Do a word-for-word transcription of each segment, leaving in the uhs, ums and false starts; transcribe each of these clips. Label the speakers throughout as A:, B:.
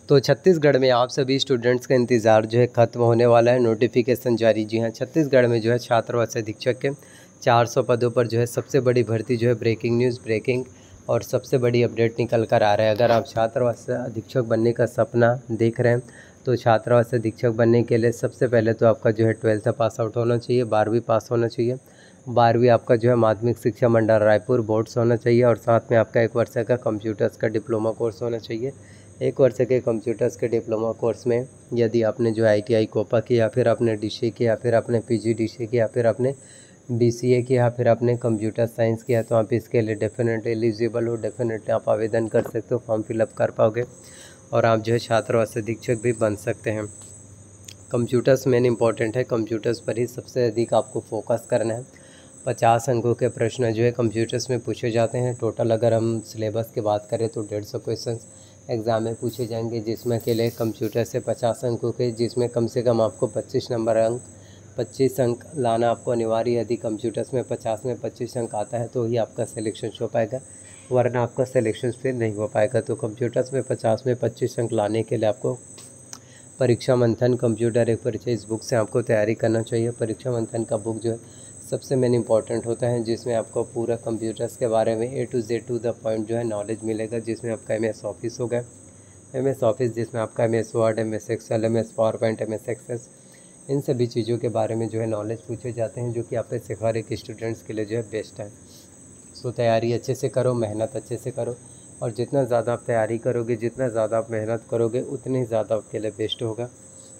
A: तो छत्तीसगढ़ में आप सभी स्टूडेंट्स का इंतज़ार जो है ख़त्म होने वाला है। नोटिफिकेशन जारी, जी हाँ, छत्तीसगढ़ में जो है छात्रावास अधीक्षक के चार सौ पदों पर जो है सबसे बड़ी भर्ती जो है ब्रेकिंग न्यूज़ ब्रेकिंग और सबसे बड़ी अपडेट निकल कर आ रहा है। अगर आप छात्रावास अधीक्षक बनने का सपना देख रहे हैं तो छात्रावास अधीक्षक बनने के लिए सबसे पहले तो आपका जो है ट्वेल्थ पास आउट होना चाहिए, बारहवीं पास होना चाहिए। बारहवीं आपका जो है माध्यमिक शिक्षा मंडल रायपुर बोर्ड से होना चाहिए और साथ में आपका एक वर्ष का कंप्यूटर्स का डिप्लोमा कोर्स होना चाहिए। एक वर्ष के कंप्यूटर्स के डिप्लोमा कोर्स में यदि आपने जो आई टी आई कोपा किया, फिर आपने डी सी ए किया, फिर आपने पी जी डी सी ए किया, फिर आपने बी सी ए किया, फिर आपने कंप्यूटर साइंस किया, तो आप इसके लिए डेफिनेटली एलिजिबल हो, डेफिनेटली आप आवेदन कर सकते हो, फॉर्म फिलअप कर पाओगे और आप जो है छात्रावास अधीक्षक भी बन सकते हैं। कंप्यूटर्स मेन इंपॉर्टेंट है, कंप्यूटर्स पर ही सबसे अधिक आपको फोकस करना है। पचास अंकों के प्रश्न जो है कंप्यूटर्स में पूछे जाते हैं। टोटल अगर हम सिलेबस की बात करें तो डेढ़ सौ क्वेश्चन एग्ज़ाम में पूछे जाएंगे, जिसमें के लिए कंप्यूटर से पचास अंकों के, जिसमें कम से कम आपको पच्चीस नंबर अंक पच्चीस अंक लाना आपको अनिवार्य है। यदि कंप्यूटर्स में पचास में पच्चीस अंक आता है तो ही आपका सिलेक्शन हो पाएगा, वरना आपका सिलेक्शन फिर नहीं हो पाएगा। तो कंप्यूटर्स में पचास में पच्चीस अंक लाने के लिए आपको परीक्षा मंथन कंप्यूटर एक परिचय इस बुक से आपको तैयारी करना चाहिए। परीक्षा मंथन का बुक जो है सबसे मेन इंपॉर्टेंट होता है, जिसमें आपको पूरा कंप्यूटर्स के बारे में A to Z to the point जो है नॉलेज मिलेगा। जिसमें आपका एम एस ऑफिस होगा, एम एस ऑफिस जिसमें आपका M S word, M S Excel, M S PowerPoint, M S access, इन सभी चीज़ों के बारे में जो है नॉलेज पूछे जाते हैं, जो कि आप से हर एक स्टूडेंट्स के लिए जो है बेस्ट है। सो तैयारी अच्छे से करो, मेहनत अच्छे से करो और जितना ज़्यादा आप तैयारी करोगे, जितना ज़्यादा आप मेहनत करोगे, उतनी ज़्यादा आपके लिए बेस्ट होगा,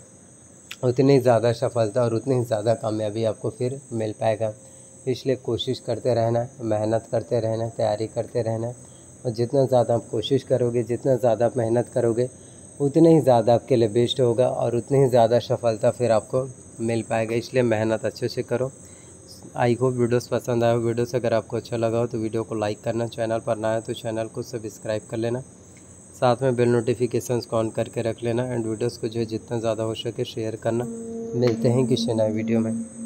A: उतनी ज़्यादा सफलता और उतनी ज़्यादा कामयाबी आपको फिर मिल पाएगा। इसलिए कोशिश करते रहना है, मेहनत करते रहना है, तैयारी करते रहना है और जितना ज़्यादा आप कोशिश करोगे, जितना ज़्यादा आप मेहनत करोगे, उतनी ही ज़्यादा आपके लिए बेस्ट होगा और उतनी ही ज़्यादा सफलता फिर आपको मिल पाएगा। इसलिए मेहनत अच्छे से करो। आई होप वीडियोस पसंद आए हो। वीडियोस अगर आपको अच्छा लगा हो तो वीडियो को लाइक करना, चैनल पर नया है तो चैनल को सब्सक्राइब कर लेना, साथ में बेल नोटिफिकेशंस को ऑन करके रख लेना एंड वीडियोस को जो है जितना ज़्यादा हो सके शेयर करना। मिलते हैं किसी नए वीडियो में।